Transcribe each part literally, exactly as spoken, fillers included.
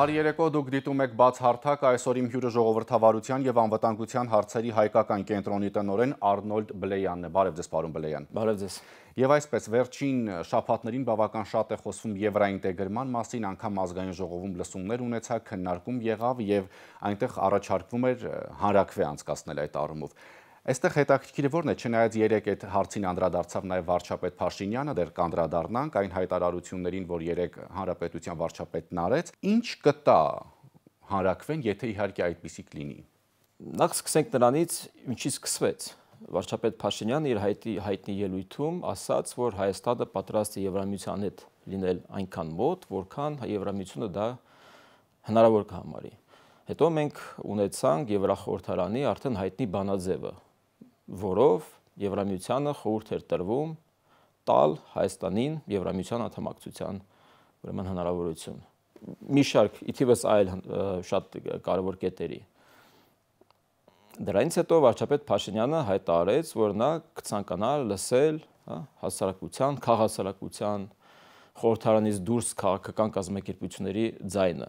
Բարի երեկո, դուք դիտում եք բաց հարթակ, այսօր իմ հյուրը ժողովրդավարության եւ անվտանգության հարցերի հայկական կենտրոնի տնօրեն Արնոլդ Բլեյանն է։ Բարև ձեզ, պարոն Բլեյան։ Բարև ձեզ։ Եվ այսպես վերջին շաբաթներին բավական շատ է խոսվում եվրաինտեգրման մասին, անգամ ազգային ժողովում լսումներ ունեցա, քննարկում եղավ եւ այնտեղ առաջարկվում էր հանրաքվե անցկացնել այդ առումով։ Այստեղ հետաքրքիրը որն է, չնայած երեք այդ հարցին անդրադարձավ նաև վարչապետ Փաշինյանը, դեռ կանդրադառնանք այն հայտարարություններին, որ երեք հանրապետության վարչապետն արեց, ինչ կտա հանրաքվեն, եթե իհարկե այդպիսիք լինի։ Նախ սկսենք նրանից, ինչից սկսվեց։ Վարչապետ Փաշինյանը իր հայտի հայտնի ելույթում ասաց, որ Հայաստանը պատրաստ է Եվրամիության հետ լինել այնքան մոտ, որքան Եվրամիությունը դա հնարավոր կհամարի։ Հետո մենք ունեցանք Եվրախորհրդարանի արդեն հայտնի բանաձևը, որով Եվրամիությանը խորհուրդ էր տրվում տալ Հայաստանին Եվրամիության անդամակցության ուրեմն հնարավորություն։ Մի շարք իթիվս այլ շատ կարևոր կետերի։ Դրանից հետո վարչապետ Փաշինյանը հայտարարեց, որ նա կցանկանա լսել հասարակության, քաղաքացիական խորհրդարանից դուրս քաղաքական կազմակերպությունների ձայնը։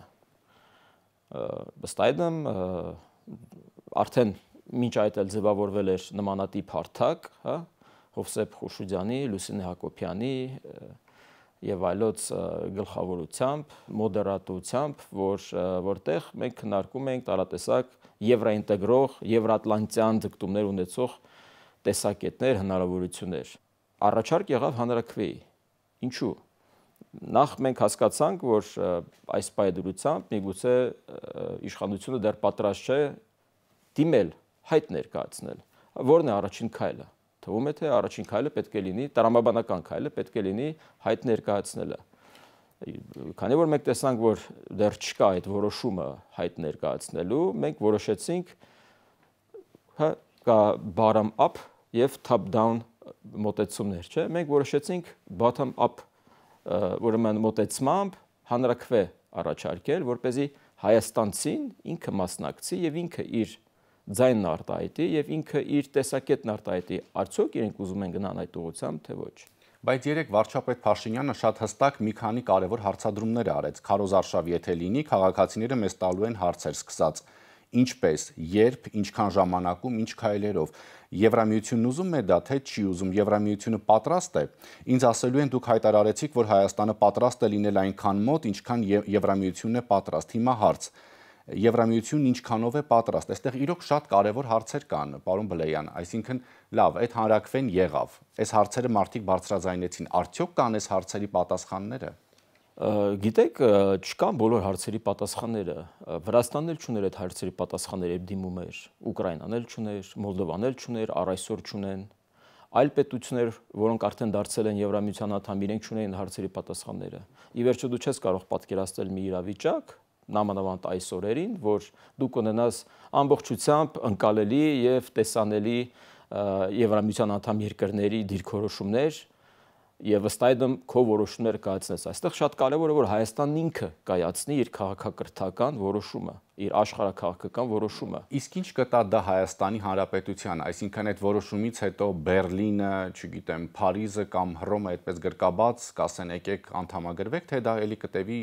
Ըստ այդմ արդեն մինչ այդ էլ ձևավորվել էր նմանատիպ հարթակ, հա, Հովսեփ Խուշուդյանի, Լուսինե Հակոբյանի եւ այլոց գլխավորությամբ, մոդերատորությամբ, որ որտեղ մենք քննարկում ենք տարատեսակ եվրաինտեգրող, եվրատլանտյան ձգտումներ ունեցող տեսակետներ, հնարավորություններ։ Առաջարկ եղավ հանրաքվեի։ Ինչու՞։ Նախ մենք հասկացանք, որ այս պայդրությամբ միգուցե իշխանությունը դեռ պատրաստ չէ դիմել, հայտ ներկայացնել։ Որն է առաջին քայլը։ Թվում է, թե առաջին քայլը պետք է լինի, տրամաբանական քայլը պետք է լինի հայտ ներկայացնելը։ Քանի որ մենք տեսանք, որ դեռ չկա այդ որոշումը հայտ ներկայացնելու, մենք որոշեցինք հա կա bottom up եւ top down մոտեցումներ, չէ՞։ Մենք որոշեցինք bottom up ուրեմն մոտեցմամբ հանրաքվե առաջարկել, որպեսզի հայաստանցին ինքը մասնակցի եւ ինքը իր ձայնն արտահայտի եւ ինքը իր տեսակետն արտահայտի, արդյոք իրենք ուզում են գնան այդ ուղղությամբ, թե ոչ։ Բայց երեք վարչապետ Փաշինյանը շատ հստակ մի քանի կարևոր հարցադրումներ արեց։ Քարոզարշավ եթե լինի, քաղաքացիները մեզ տալու են հարցեր սկսած ինչպես, երբ, ինչքան ժամանակում, ինչ քայլերով։ Եվրամիությունն ուզում է դա, թե չի ուզում, Եվրամիությունը պատրաստ է։ Ինձ ասելու են դուք հայտարարեցիք, որ Հայաստանը պատրաստ է լինել այնքան մոտ, ինչքան Եվրամիությունն է պատրաստ։ Հիմա հարց. Եվրամիությունն ինչքանով է պատրաստ։ Այստեղ իրոք շատ կարևոր հարցեր կան, պարոն Բլեյան, այսինքն լավ, այդ հանրաքվեն եղավ։ Այս հարցերը մարդիկ բարձրաձայնեցին։ Արդյոք կան այս հարցերի պատասխանները։ Գիտեք, չկան բոլոր հարցերի պատասխանները։ Վրաստանն էլ չուներ այդ հարցերի պատասխանները, երբ դիմում էր, Ուկրաինան էլ չուներ, Մոլդովան էլ չուներ, առ այսօր չունեն։ Այլ պետություններ, որոնք արդեն դարձել են Եվրամիության անդամ, իրենք չունեն հարցերի պատասխանները։ Ի վերջո դու չես կարող պատկերացնել մի իրավիճակ, նամանավանդ այս օրերին, որ դու կունենաս ամբողջությամբ ընկալելի եւ տեսանելի Եվրամիության անդամ երկրների դիրքորոշումներ եւ ըստ այդմ քո որոշումները կայացնես։ Այստեղ շատ կարեւոր է, որ Հայաստանն ինքը կայացնի իր քաղաքակրթական որոշումը, իր աշխարհաքաղաքական որոշումը։ Իսկ ինչ կտա դա Հայաստանի Հանրապետության, այսինքն այդ որոշումից հետո Բերլինը, չգիտեմ, Փարիզը կամ Հռոմը այդպես գրկաբաց կասեն եկեք անդամագրվեք, թե դա էլի կտևի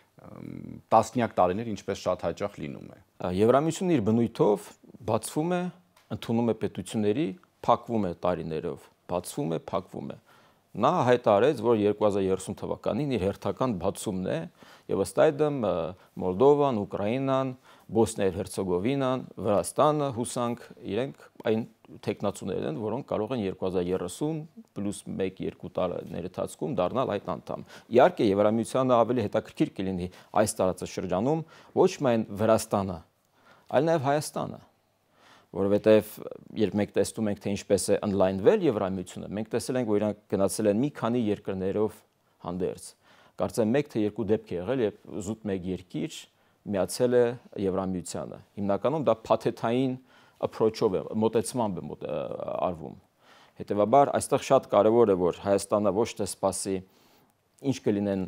տասնյակ տարիներ, ինչպես շատ հաճախ լինում է։ Եվրամիությունն իր բնույթով բացվում է, ընդունում է պետությունների, փակվում է տարիներով, բացվում է, փակվում է։ Նա հայտարարեց, որ երկու հազար երեսուն թվականին իր հերթական բացումն է եւ ըստ այդմ Մոլդովան, Ուկրաինան, Բոսնիա եւ Հերցեգովինան, Վրաստանը հուսանք իրենք այն տեխնացուներն են, որոնք կարող են երկու հազար երեսուն պլյուս մեկ երկու տարիների ընթացքում դառնալ այդ անդամ։ Իհարկե Եվրամիությանը ավելի հետաքրքիր կլինի այս տարածաշրջանում ոչ միայն Վրաստանը, այլ նաեւ Հայաստանը, որովհետեւ երբ մենք տեսնում ենք, թե ինչպես է ընդլայնվել Եվրամիությունը, մենք տեսել ենք, որ իրանք գնացել են մի քանի երկրներով հանդերձ։ Կարծեմ մեկ թե երկու դեպք է եղել, երբ զուտ մեկ երկիր միացել է Եվրամիությանը։ Հիմնականում դա փաթեթային approach-ով է, մոտեցմամբ է արվում։ Հետևաբար այստեղ շատ կարևոր է, որ Հայաստանը ոչ թե սպասի ինչ կլինեն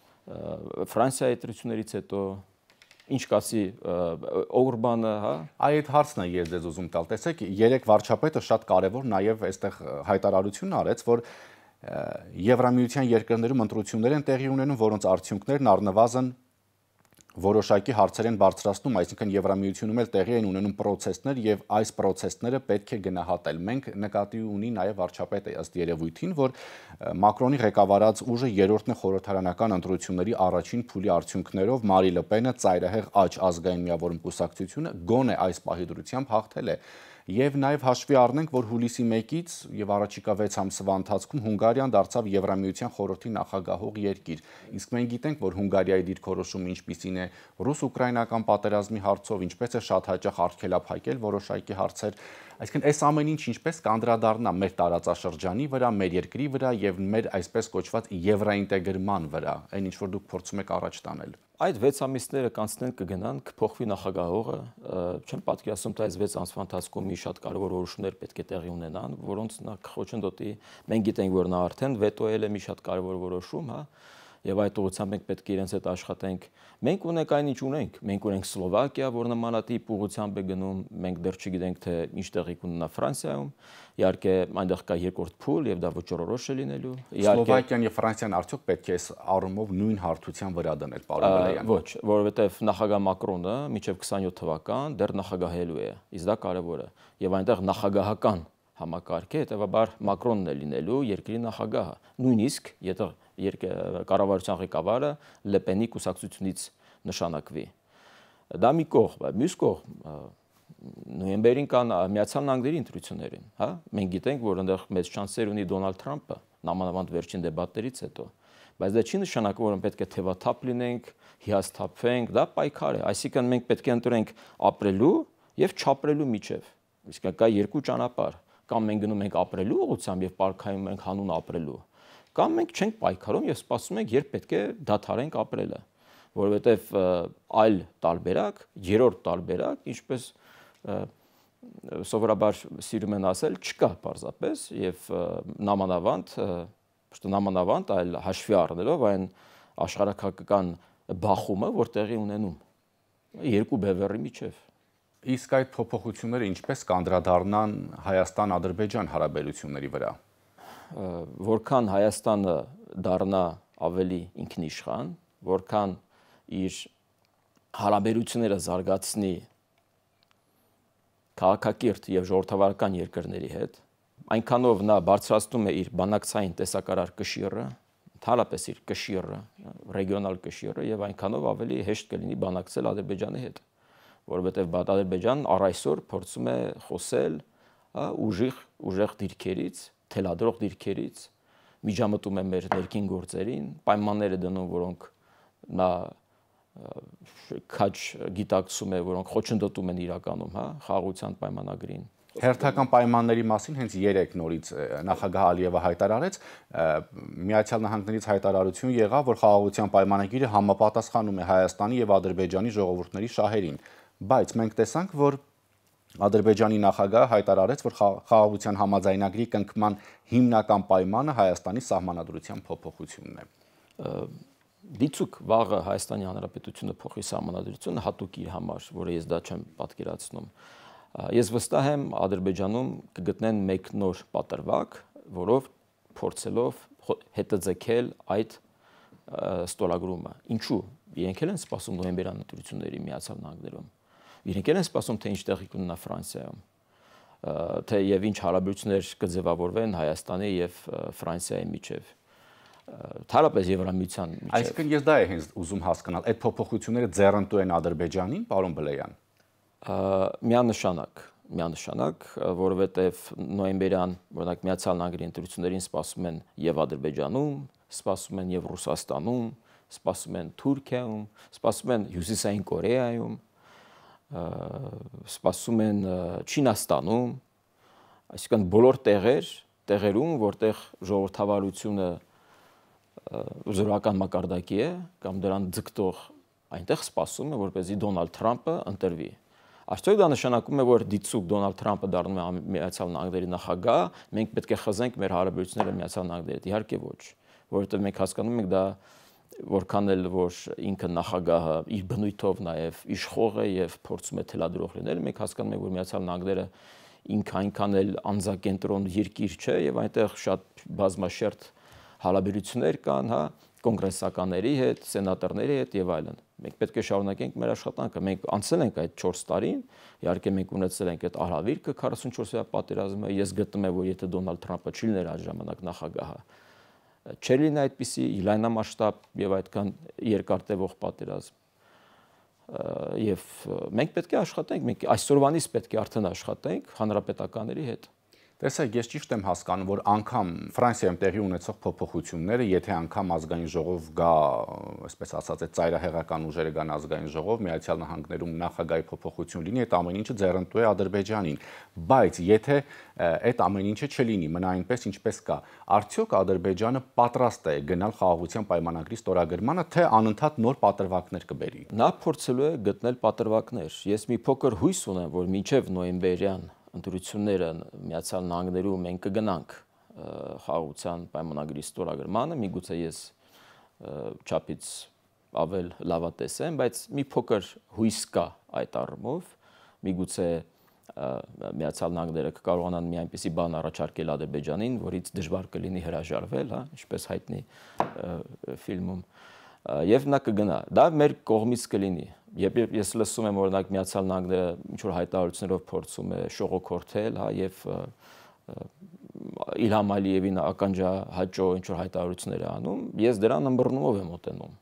Ֆրանսիայի ընտրություններից հետո, ինչ կասի Օրբանը, հա։ Այդ հարցն է ես ձեզ ուզում տալ։ Տեսեք, երեք վարչապետը շատ կարևոր նաև այստեղ հայտարարություն արեց, որ Եվրամիության երկրներում ընտրություններ են տեղի ունենում, որոնց արդյունքներն առնվազն որոշակի հարցեր են բարձրացնում, այսինքն Եվրամիությունում էլ տեղի են ունենում պրոցեսներ եւ այս պրոցեսները պետք է գնահատել։ Մենք նկատի ունի նաեւ վարչապետը ըստ երևույթին, որ Մակրոնի ղեկավարած ուժը երրորդն է խորհրդարանական ընտրությունների առաջին փուլի արդյունքներով Մարի Լը Պենը ծայրահեղ աջ ազգային միավորում կուսակցությունը գոնե այս պահի դրությամբ հաղթել է։ Եվ նաև հաշվի առնենք, որ հուլիսի մեկից եւ առաջիկա վեց ամսվա ընթացքում Հունգարիան դարձավ Եվրամիության խորհրդի նախագահող երկիր։ Իսկ մենք գիտենք, որ Հունգարիայի դիրքորոշումը ինչպիսին է ռուս-ուկրաինական պատերազմի հարցով, ինչպես է շատ հաճախ արգելափակել որոշակի հարցեր։ Այսինքն այս ամեն ինչ ինչպես կանդրադառնա մեր տարածաշրջանի վրա, մեր երկրի վրա եւ մեր այսպես կոչված եվրոինտեգրման վրա, այն ինչ որ դուք փորձում եք առաջ տանել։ Այդ վեց ամիսները կանցնեն կգնան, կփոխվի նախագահողը, չեմ պատկերացնում, թե այս վեց ամսվա ընթացքում մի շատ կարևոր որոշումներ պետք է տեղի ունենան, որոնց նա կխոչընդոտի, մենք գիտենք, որ նա արդեն վետոել է մի շատ կարևոր որոշում, հա, եւ այդ ուղղությամբ մենք պետք է իրենց հետ աշխատենք։ Մենք ունենք այն ինչ ունենք, մենք ունենք Սլովակիա, որ նմանատիպ ուղղությամբ է գնում, մենք դեռ չգիտենք, թե ինչ տեղի կունենա Ֆրանսիայում, իհարկե այնտեղ կա երկրորդ փուլ եւ դա ոչռորոշ է լինելու։ Սլովակիան եւ Ֆրանսիան արդյոք պետք է այս առումով նույն հարթության վրա դնել, պարոն Բելյան։ Ոչ, որովհետեւ նախագահ Մակրոնը մինչեւ քսանյոթ թվական դեռ նախագահելու է, իսկ դա կարեւոր է։ Եվ այնտեղ նախագահական համակարգ է, հետեւաբար Մակրոնն է լինելու երկրի նախագահը։ Նույնիսկ եթե կառավարության ղեկավարը Լը Պենի կուսակցությունից նշանակվի։ Դա մի կողմ, մյուս կողմ նոյեմբերին կան Միացյալ Նահանգների ընտրություններին, հա։ Մենք գիտենք, որ այնտեղ մեծ շանսեր ունի Դոնալդ Թրամփը, նամանավանդ վերջին դեբատներից հետո։ Բայց դա չի նշանակում, որ պետք է թևաթափ լինենք, հիասթափվենք, դա պայքար է, այսինքն մենք պետք է ընտրենք ապրելու եւ չապրելու միջև։ Իսկ կա երկու ճանապարհ, կամ մենք գնում ենք ապրելու ուղղությամբ եւ պայքարում ենք հանուն ապրելու, կամ մենք չենք պայքարում եւ սպասում ենք, երբ պետք է դադարենք ապրելը, որովհետեւ այլ տարբերակ, երրորդ տարբերակ, ինչպես սովորաբար սիրում են ասել, չկա պարզապես եւ նամանավանդ, ոչ թե նամանավանդ, այլ հաշվի առնելով այն աշխարհակական բախումը, որ տեղի ունենում երկու բևեռի միջև։ Իսկ այդ փոփոխությունները ինչպես կանդրադառնան Հայաստան-Ադրբեջան հարաբերությունների վրա։ Որքան Հայաստանը դառնա ավելի ինքնիշխան, որքան իր հարաբերությունները զարգացնի քաղաքակիրթ եւ ժողովրդավարական երկրների հետ, այնքանով նա բարձրացնում է իր բանակցային տեսակարար կշիռը, ընդհանրապես իր կշիռը, ռեգիոնալ կշիռը եւ այնքանով ավելի հեշտ կլինի բանակցել Ադրբեջանի հետ, որովհետեւ Ադրբեջանն առ այսօր փորձում է խոսել ուժիղ ուժեղ դիրքերից, թելադրող դիրքերից, միջամտում է մեր ներքին գործերին, պայմաններ է դնում, որոնք նա քաջ գիտակցում է, որոնք խոչընդոտում են իրականում, հա, խաղաղության պայմանագրին։ Հերթական պայմանների մասին հենց երեք նորից նախագահ Ալիևը հայտարարեց, Միացյալ Նահանգներից հայտարարություն եղավ, որ խաղաղության պայմանագիրը համապատասխանում է Հայաստանի եւ Ադրբեջանի ժողովուրդների շահերին, բայց մենք տեսանք, որ Ադրբեջանի նախագահը հայտարարեց, որ խաղաղության համաձայնագրի կնքման հիմնական պայմանը Հայաստանի սահմանադրության փոփոխությունն է։ Դիցուկ վաղը Հայաստանի Հանրապետությունը փոխի սահմանադրությունը հատուկ իր համար, որը ես դա չեմ պատկերացնում։ Ես վստահ եմ Ադրբեջանում կգտնեն մեկ նոր պատրվակ, որով փորձելով հետաձգել այդ ստորագրումը։ Ինչու՞։ Իրենք են սպասում նոյեմբերյան ընտրությունների Միացյալ Նահանգներում։ Իրենք են սպասում, թե ինչ տեղի կունենա Ֆրանսիայում, թե եւ ինչ հարաբերություններ կձևավորվեն Հայաստանի եւ Ֆրանսիայի միջև։ Թարապես Եվրամիության միջև։ Այսինքն ես դա եմ հենց ուզում հասկանալ, այդ փոփոխությունները ձեռնտու են Ադրբեջանին, պարոն Բլեյան։ Միանշանակ, միանշանակ, որովհետեւ նոյեմբերյան, օրինակ Միացյալ Նահանգների ընտրություններին սպասում են եւ Ադրբեջանում, սպասում են եւ Ռուսաստանում, սպասում են Թուրքիայում, սպասում են Հյուսիսային Կորեայում, սպասում են Չինաստանում, այսինքն բոլոր տեղեր, տեղերում, որտեղ ժողովրդավարությունը զորական մակարդակի է կամ դրան ձգտող, այնտեղ սպասում է, որպեսզի Դոնալդ Թրամփը ընտրվի։ Արդյոք դա նշանակում է, որ դիցուկ Դոնալդ Թրամփը դառնում է Միացյալ Նահանգների նախագահ, մենք պետք է խզենք մեր հարաբերությունները Միացյալ Նահանգների հետ։ Իհարկե ոչ, որովհետև մենք հասկանում ենք դա որքան էլ որ ինքը նախագահը իր բնույթով նաև իշխող է եւ փորձում է թելադրող լինել, մենք հասկանում ենք, որ Միացյալ Նահանգները ինքը այնքան էլ անձակենտրոն երկիր չէ եւ այնտեղ շատ բազմաշերտ հարաբերություններ կան, հա, կոնգրեսականների հետ, սենատորների հետ եւ այլն։ Մենք պետք է շարունակենք մեր աշխատանքը։ Մենք անցել ենք այդ չորս տարին, իհարկե մենք ունեցել ենք այդ ահրավիրքը քառասունչորսյա պատերազմը, ես գտնում եմ, որ եթե Դոնալդ Թրամփը չի լիներ այդ ժամանակ նախագահը, չէր լինի այդպիսի լայնամասշտաբ եւ այդքան երկար տևող պատերազմ։ Եվ մենք պետք է աշխատենք, մենք այսօրվանից պետք է արդեն աշխատենք հանրապետականների հետ։ Տեսեք, ես ճիշտ եմ հասկանում, որ անգամ Ֆրանսիայում տեղի ունեցող փոփոխությունները, եթե անգամ ազգային ժողով գա, այսպես ասած, այդ ծայրահեղական ուժերը գան ազգային ժողով, Միացյալ Նահանգներում նախագահի փոփոխություն լինի, այդ ամեն ինչը ձեռնտու է Ադրբեջանին։ Բայց եթե այդ ամեն ինչը չլինի, մնա այնպես, ինչպես կա, արդյոք Ադրբեջանը պատրաստ է գնալ խաղաղության պայմանագրի ստորագրմանը, թե անընդհատ նոր պատրվակներ կբերի։ Նա փորձելու է գտնել պատրվակներ։ Ես մի փոքր հույս ունեմ, որ մինչև նոյեմբերյան ընտրությունները Միացյալ Նահանգներում մենք կգնանք խաղաղության պայմանագրի ստորագրմանը, միգուցե ես չափից ավել լավատես եմ, բայց մի փոքր հույս կա այդ առումով, միգուցե Միացյալ Նահանգները կկարողանան մի այնպիսի բան առաջարկել Ադրբեջանին, որից դժվար կլինի հրաժարվել, հա, ինչպես հայտնի ֆիլմում, եւ նա կգնա։ Դա մեր կողմից կլինի։ Երբ ես լսում եմ օրինակ Միացյալ Նահանգները ինչ որ հայտարարություններով փորձում է շողոքորթել, հա, եւ Իլհամ Ալիևին ականջահաճո ինչ որ հայտարարություններ է անում, ես դրան ըմբռնումով եմ մոտենում։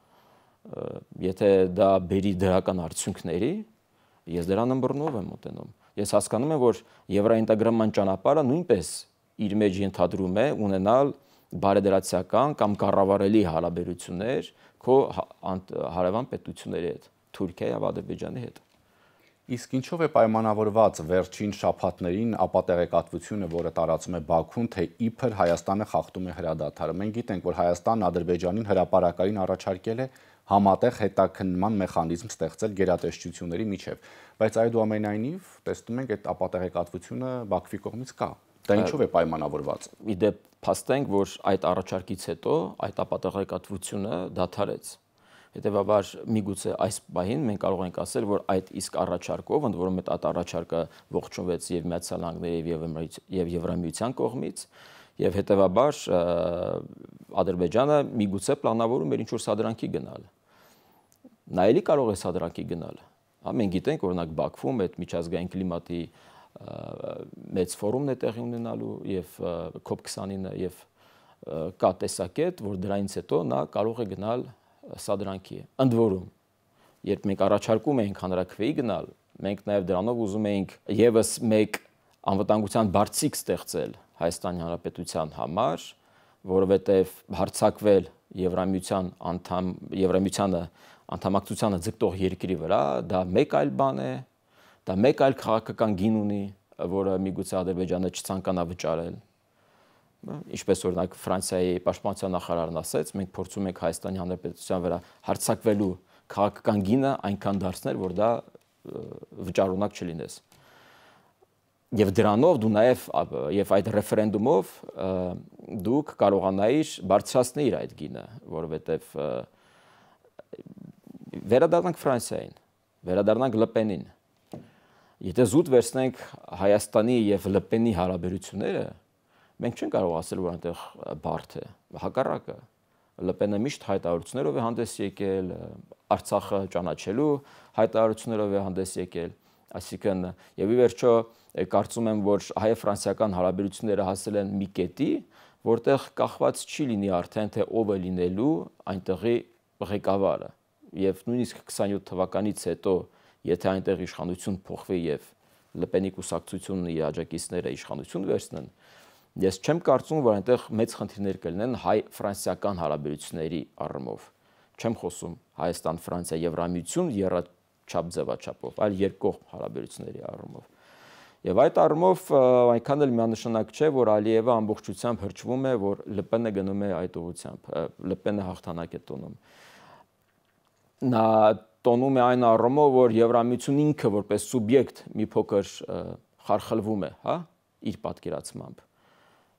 Եթե դա բերի դրական արդյունքների, ես դրան ըմբռնումով եմ մոտենում։ Ես հասկանում եմ, որ եվրոինտեգրման ճանապարհը նույնպես իր մեջ ենթադրում է ունենալ բարեդրացիական կամ կառավարելի հարաբերություններ քո հարևան պետությունների հետ, Թուրքիայի եւ Ադրբեջանի հետ։ Իսկ ինչով է պայմանավորված վերջին շաբաթներին ապատեղեկատվությունը, որը տարածում է Բաքուն, թե իբր Հայաստանը խախտում է հրադադարը։ Մենք գիտենք, որ Հայաստանն Ադրբեջանին հրապարակային առաջարկել է համատեղ հետաքննման մեխանիզմ ստեղծել գերատեսչությունների միջև, բայց այդուամենայնիվ տեսնում ենք այդ ապատեղեկատվությունը Բաքվի կողմից կա։ Դա ինչով է պայմանավորված։ Իդեպ փաստենք, որ այդ առաջարկից հետո այդ ապատեղեկատվությունը դադարեց։ Հետևաբար միգուցե այս բանին մենք կարող ենք ասել, որ այդ իսկ առաջարկով, ընդ որում այդ առաջարկը ողջունվեց եւ Միացյալ Նահանգների եւ Եվրամիության կողմից, եւ հետևաբար Ադրբեջանը միգուցե պլանավորում էր ինչ-որ սադրանքի գնալ։ Նա էլի կարող է սադրանքի գնալ։ Հա, մենք գիտենք, օրինակ Բաքվում այդ միջազգային կլիմատի մեծ ֆորումն է տեղի ունենալու եւ COP twenty-nine եւ կա տեսակետ, որ դրանից հետո նա կարող է գնալ սադրանքի։ Ընդ որում, երբ մենք առաջարկում էինք հանրաքվեի գնալ, մենք նաև դրանով ուզում էինք եւս մեկ անվտանգության բարձիկ ստեղծել Հայաստանի Հանրապետության համար, որովհետև հարձակվել Եվրամիության անդամ Եվրամիությանը անդամակցությանը ձգտող երկրի վրա, դա մեկ այլ բան է, դա մեկ այլ քաղաքական գին ունի, որը միգուցե Ադրբեջանը չցանկանա վճարել։ Ինչպես օրինակ Ֆրանսիայի պաշտպանության նախարարն ասաց, մենք փորձում ենք Հայաստանի Հանրապետության վրա հարձակվելու քաղաքական գինը այնքան դարձնել, որ դա վճարունակ չլինես։ Եվ դրանով դու նաև եւ այդ ռեֆերենդումով դուք կարողանայիր բարձրացնել այդ գինը, որովհետեւ վերադառնանք Ֆրանսիային, վերադառնանք Լպենին։ Եթե զուտ վերցնենք Հայաստանի եւ Լպենի հարաբերությունները, մենք չենք կարող ասել, որ այնտեղ բարդ է, հակառակը։ Լպենը միշտ հայտարարություններով է հանդես եկել, Արցախը ճանաչելու հայտարարություններով է հանդես եկել, այսինքն եւ ի վերջո կարծում եմ, որ հայ-ֆրանսիական հարաբերությունները հասել են մի կետի, որտեղ կախված չի լինի արդեն թե ով է լինելու այնտեղի ղեկավարը։ Եվ նույնիսկ twenty-seven թվականից հետո, եթե այնտեղ իշխանություն փոխվի եւ Լպենի կուսակցությունն իր աջակիցները իշխանություն վերցնեն, ես չեմ կարծում, որ այնտեղ մեծ խնդիրներ կլինեն հայ-ֆրանսիական հարաբերությունների առումով։ Չեմ խոսում Հայաստան-Ֆրանսիա Եվրամիություն եռաչափ ձևաչափով, այլ երկկողմ հարաբերությունների առումով։ Եվ այդ առումով այնքան էլ միանշանակ չէ, որ Ալիևը ամբողջությամբ հրճվում է, որ Լպենը գնում է այդ ուղղությամբ, Լպենը հաղթանակ է տոնում։ Նա տոնում է այն առումով, որ Եվրամիությունն ինքը որպես սուբյեկտ մի փոքր խարխլվում է, հա, իր պատկերացմամբ։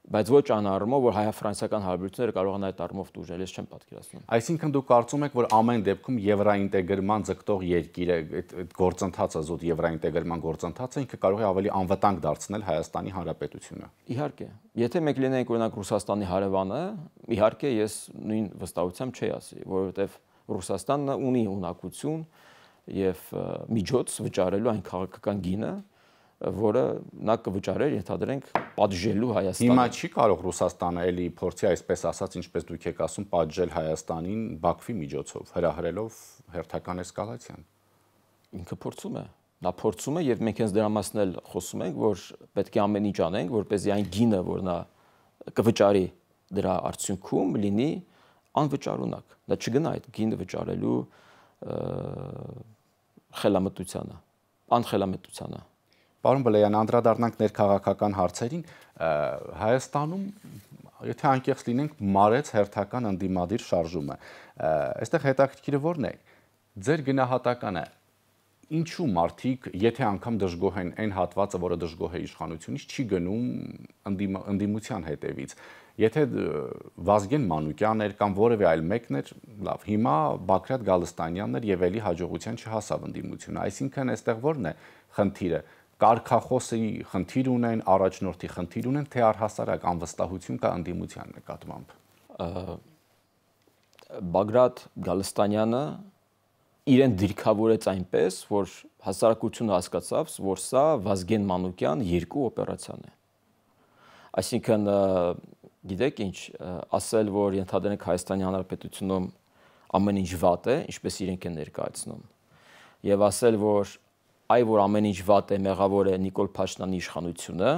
բայց ոչ այն առումով, որ հայ-ֆրանսիական հարաբերությունները կարող են այդ առումով տուժել, ես չեմ պատկերացնում։ Այսինքն դուք կարծում եք, որ ամեն դեպքում եվրոինտեգրման ձգտող երկիրը այդ գործընթացը, զուտ եվրոինտեգրման գործընթացը ինքը կարող է ավելի անվտանգ դարձնել Հայաստանի Հանրապետությունը։ Իհարկե, եթե մենք լինենք օրինակ Ռուսաստանի հարևանը, իհարկե ես նույն վստահությամբ չի ասի, որովհետև Ռուսաստանը ունի ունակություն եւ միջոց վճարելու այն քաղաքական գինը, որը նա կվճարեր, ենթադրենք, պատժելու Հայաստանին։ Հիմա չի կարող Ռուսաստանը էլի փորձի, այսպես ասած, ինչպես դուք եք ասում, պատժել Հայաստանին Բաքվի միջոցով, հրահրելով հերթական էսկալացիան։ Ինքը փորձում է։ Նա փորձում է եւ մենք հենց դրա մասն էլ խոսում ենք, որ պետք է ամեն ինչ անենք, որպեսզի այն գինը, որ նա կվճարի դրա արդյունքում լինի անվճարունակ։ Դա չգնա այդ գինը վճարելու խելամտությանը, անխելամտությանը։ Պարոն Բլեյան, անդրադառնանք ներքաղաքական հարցերին, Հայաստանում, եթե անկեղծ լինենք, մարեց հերթական ընդդիմադիր շարժումը։ Այստեղ հետաքրքիրը ո՞րն է։ Ձեր գնահատականը ինչու մարդիկ, եթե անգամ դժգոհ են այն հատվածը, որը դժգոհ է իշխանությունից, չի գնում ընդդիմության հետևից։ Եթե Վազգեն Մանուկյանն էր կամ որևէ այլ մեկն էր, լավ, հիմա Բագրատ Գալստանյանն էր եւ էլի հաջողության չհասավ ընդդիմությունը։ Այսինքն այստեղ ո՞րն է խնդիրը։ Կարգախոսի խնդիր ունեն, առաջնորդի խնդիր ունեն, թե առհասարակ անվստահություն կա ընդդիմության նկատմամբ։ Բագրատ Գալստանյանը իրեն դիրքավորեց այնպես, որ հասարակությունը հասկացավ, որ սա Վազգեն Մանուկյան երկու օպերացիան է։ Այսինքն, գիտեք ինչ, ասել, որ ենթադրենք Հայաստանի Հանրապետությունում ամեն ինչ վատ է, ինչպես իրենք են ներկայացնում, եւ ասել, որ այ որ ամեն ինչ վատ է, մեղավոր է Նիկոլ Փաշինյանի իշխանությունը,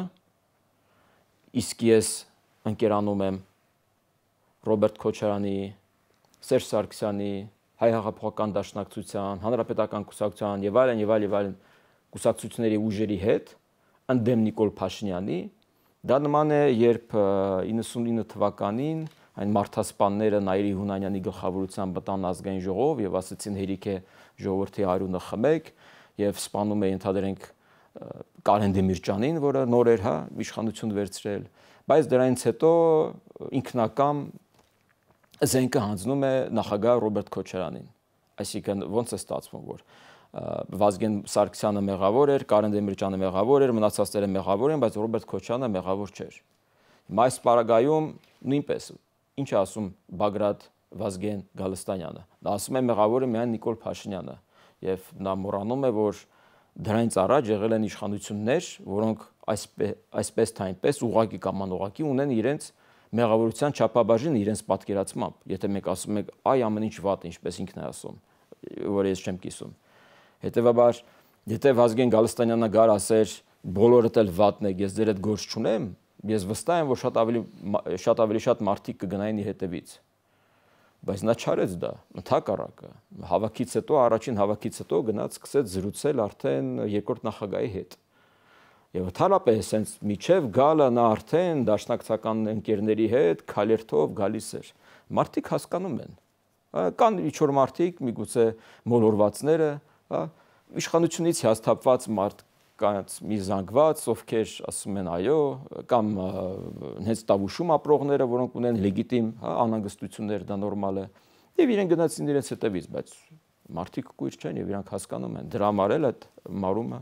իսկ ես ընկերանում եմ Ռոբերտ Քոչարյանի, Սերժ Սարգսյանի, Հայ հեղափոխական դաշնակցության, Հանրապետական կուսակցության եւ այլն եւ այլ եւ այլն կուսակցությունների ուժերի հետ ընդդեմ Նիկոլ Փաշինյանի, դա նման է, երբ իննսունինը թվականին այն մարդասպանները Նայիրի Հունանյանի գլխավորությամբ մտան ազգային ժողով եւ ասացին հերիք է ժողովրդի արյունը խմեք եւ սպանում է ենթադրենք Կարեն Դեմիրճյանին, որը նոր էր, հա, իշխանություն վերցրել, բայց դրանից հետո ինքնակամ զենքը հանձնում է նախագահ Ռոբերտ Քոչարյանին։ Այսինքն ոնց է ստացվում, որ Վազգեն Սարգսյանը մեղավոր էր, Կարեն Դեմիրճյանը մեղավոր էր, մնացածները մեղավոր են, բայց Ռոբերտ Քոչարյանը մեղավոր չէր։ Հիմա այս պարագայում նույնպես ինչ է ասում Բագրատ Վազգեն Գալստանյանը։ Նա ասում է մեղավորը միայն Նիկոլ Փաշինյանը եւ նա մոռանում է, որ դրանից առաջ եղել են իշխանություններ, որոնք այսպես այսպես թե այնպես ուղղակի կամ անուղղակի ունեն իրենց մեղավորության չափաբաժին իրենց պատկերացմամբ։ Եթե մենք ասում ենք այ ամեն ինչ վատ է, ինչպես ինքն է ասում, որ ես չեմ կիսում։ Հետևաբար, եթե Վազգեն Գալստանյանը գար ասեր բոլորդ էլ վատն եք, ես ձեր հետ գործ չունեմ, ես վստահ եմ, որ շատ ավելի շատ ավելի շատ մարդիկ կգնային իր հետևից։ Բայց նա չարեց դա, ընդհակառակը։ Հավաքից հետո, առաջին հավաքից հետո գնաց սկսեց զրուցել արդեն երկրորդ նախագահի հետ։ Եվ ընդհանրապես հենց միջև գալը նա արդեն դաշնակցական ընկերների հետ քալերթով գալիս էր։ Մարդիկ հասկանում են։ Կան ինչ-որ մարդիկ, միգուցե մոլորվածները, հա, իշխանությունից հիասթափված մարդկանց մի զանգված, ովքեր ասում են այո, կամ հենց Տավուշում ապրողները, որոնք ունեն լեգիտիմ, հա, անհանգստություններ, դա նորմալ է։ Եվ իրեն գնացին իրենց հետևից, բայց մարդիկ կույր չեն եւ իրանք հասկանում են։ Դրա համար էլ այդ մարումը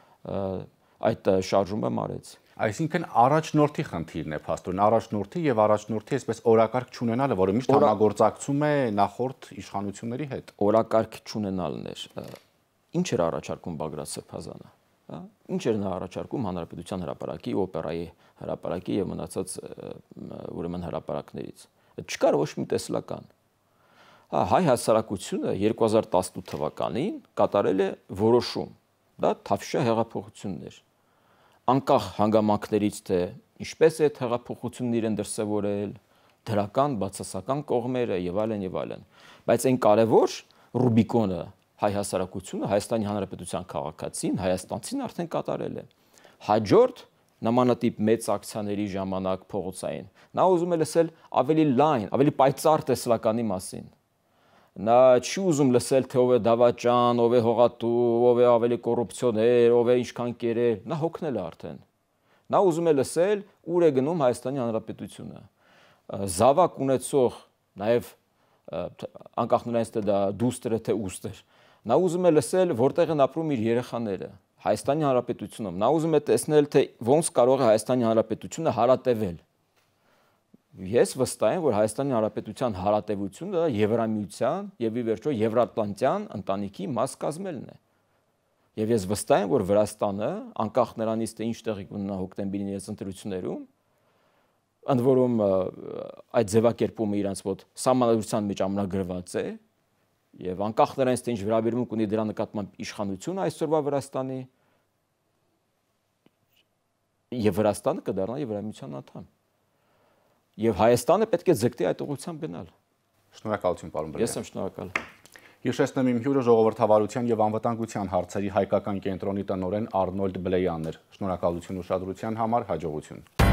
այդ շարժումը մարեց։ Այսինքն առաջնորդի խնդիրն է փաստորեն, առաջնորդի եւ առաջնորդի այսպես օրակարգ չունենալը, որը միշտ համագործակցում է նախորդ իշխանությունների հետ։ Օրակարգ չունենալն էր։ Ինչ էր առաջարկում Բագրատ Սրբազանը, հա? Ինչ էր նա առաջարկում Հանրապետության հրապարակի, օպերայի հրապարակի եւ մնացած ուրեմն հրապարակներից։ Չկար ոչ մի տեսլական։ Հա, հայ հասարակությունը երկու հազար տասնութ թվականին կատարել է որոշում։ Դա Թավշյա հեղափոխությունն էր։ Անկախ հանգամանքներից, թե ինչպես է այդ հեղափոխությունն իրեն դրսևորել, դրական, բացասական կողմերը եւ այլն եւ այլն։ Բայց այն կարևոր Ռուբիկոնը հայ հասարակությունը, Հայաստանի Հանրապետության քաղաքացին, հայաստանցին արդեն կատարել է։ Հաջորդ նմանատիպ մեծ ակցիաների ժամանակ փողոցային նա ուզում է լսել ավելի լայն, ավելի պայծառ տեսլականի մասին։ Նա չի ուզում լսել, թե ով է դավաճան, ով է հողատու, ով է ավելի կոռուպցիոներ, ով է ինչքան կերեր, նա հոգնել է արդեն։ Նա ուզում է լսել ուր է գնում Հայաստանի Հանրապետությունը։ Զավակ ունեցող, նաև անկախ նրանից թե դա դուստր է թե ուստր, նա ուզում է լսել որտեղ են ապրում իր երեխաները Հայաստանի Հանրապետությունում։ Նա ուզում է տեսնել, թե ոնց կարող է Հայաստանի Հանրապետությունը հարատևել։ Ես վստահ եմ, որ Հայաստանի Հանրապետության հարատևությունը Եվրամիության եւ ի վերջո Եվրատլանտյան ընտանիքի մաս կազմելն է։ Եվ ես վստահ եմ, որ Վրաստանը, անկախ նրանից թե ինչ տեղի կունենա հոկտեմբերին իրենց ընտրություններում, ընդ որում այդ ձևակերպումը իրանց մոտ սահմանադրության մեջ ամրագրված է, եւ անկախ նրանից թե ինչ վերաբերմունք ունի դրա նկատմամբ իշխանությունը այսօրվա Վրաստանի, եւ Վրաստանը կդառնա Եվրամիության անդամ։ Եվ Հայաստանը պետք է ձգտի այդ ուղղությամբ գնալ։ Շնորհակալություն, պարոն Բրեյան։ Ես եմ շնորհակալ։ Հիշեցնեմ, իմ հյուրը ժողովրդավարության եւ անվտանգության հարցերի հայկական կենտրոնի տնօրեն Արնոլդ Բլեյանն էր։ Շնորհակալություն ուշադրության համար, հաջողություն։